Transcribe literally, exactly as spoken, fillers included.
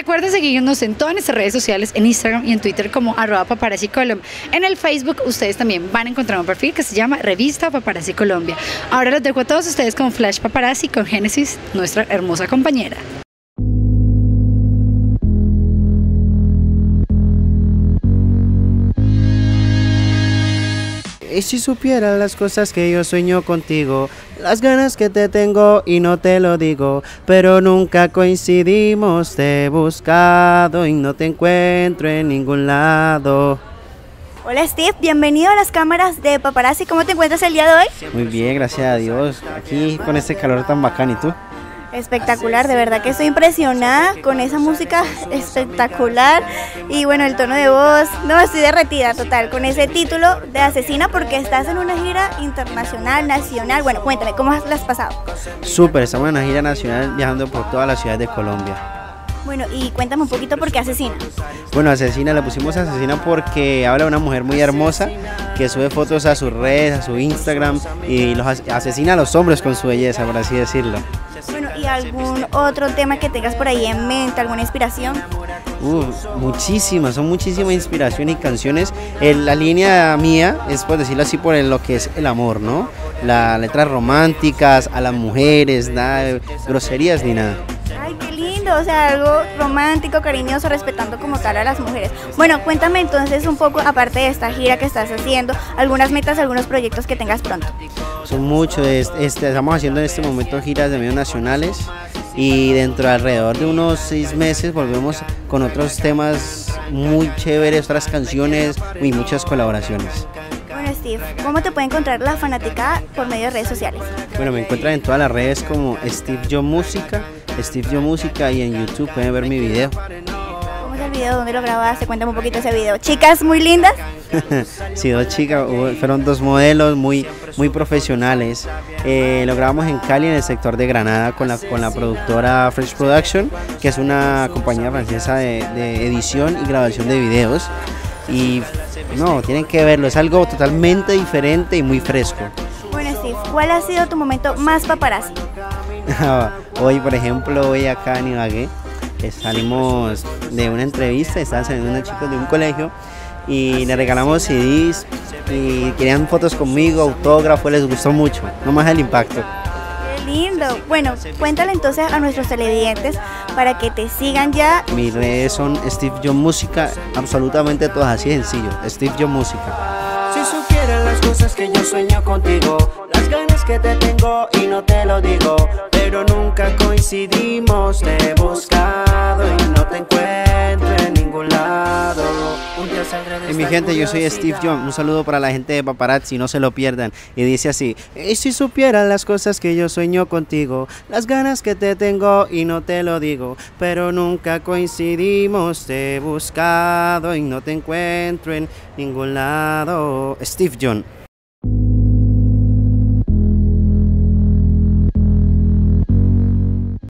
Recuerda seguirnos en todas nuestras redes sociales, en Instagram y en Twitter como arroba paparazzi Colom. En el Facebook ustedes también van a encontrar un perfil que se llama Revista Paparazzi Colombia. Ahora los dejo a todos ustedes con Flash Paparazzi con Génesis, nuestra hermosa compañera. Y si supieras las cosas que yo sueño contigo, las ganas que te tengo y no te lo digo, pero nunca coincidimos, te he buscado y no te encuentro en ningún lado. Hola Steve, bienvenido a las cámaras de Paparazzi, ¿cómo te encuentras el día de hoy? Muy bien, gracias a Dios, aquí con este calor tan bacán, ¿y tú? Espectacular, de verdad que estoy impresionada con esa música espectacular y bueno, el tono de voz, no, estoy derretida total con ese título de Asesina porque estás en una gira internacional, nacional, bueno, cuéntame, ¿cómo la has pasado? Súper, estamos en una gira nacional viajando por todas las ciudades de Colombia. Bueno, y cuéntame un poquito por qué Asesina. Bueno, Asesina, le pusimos Asesina porque habla de una mujer muy hermosa que sube fotos a sus redes, a su Instagram y los asesina a los hombres con su belleza, por así decirlo. Bueno, ¿y algún otro tema que tengas por ahí en mente, alguna inspiración? Uh, muchísimas, son muchísimas inspiraciones y canciones. El, la línea mía es, por decirlo así, por el, lo que es el amor, ¿no? Las letras románticas, a las mujeres, nada de groserías ni nada. Ay, qué lindo, o sea, algo romántico, cariñoso, respetando como tal a las mujeres. Bueno, cuéntame entonces un poco, aparte de esta gira que estás haciendo, algunas metas, algunos proyectos que tengas pronto. Son muchos, este, estamos haciendo en este momento giras de medios nacionales y dentro de alrededor de unos seis meses volvemos con otros temas muy chéveres, otras canciones y muchas colaboraciones. Bueno Steve, ¿cómo te puede encontrar la fanaticada por medio de redes sociales? Bueno, me encuentran en todas las redes como Steve John Música, Steve John Música y en YouTube pueden ver mi video. ¿Cómo es el video? ¿Dónde lo grabaste? Cuéntame un poquito ese video. ¿Chicas muy lindas? Sí, dos chicas, fueron dos modelos muy, muy profesionales. Eh, lo grabamos en Cali, en el sector de Granada, con la, con la productora Fresh Production, que es una compañía francesa de, de edición y grabación de videos. Y no, tienen que verlo, es algo totalmente diferente y muy fresco. Bueno Steve, ¿cuál ha sido tu momento más paparazzi? Hoy, por ejemplo, hoy acá en Ibagué, salimos de una entrevista, estaban saliendo unos chicos de un colegio y le regalamos C Ds y querían fotos conmigo, autógrafo, les gustó mucho, nomás el impacto. Qué lindo. Bueno, cuéntale entonces a nuestros televidentes para que te sigan ya. Mis redes son Steve John Música, absolutamente todas, así sencillo, Steve John Música. Si supieras las cosas que yo sueño contigo, las ganas que te tengo y no te lo digo, pero nunca coincidimos, te he buscado y no te encuentro en ningún lado. Y mi gente, yo soy Steve John, un saludo para la gente de Paparazzi, no se lo pierdan. Y dice así: y si supieran las cosas que yo sueño contigo, las ganas que te tengo y no te lo digo, pero nunca coincidimos, te he buscado y no te encuentro en ningún lado. Steve John.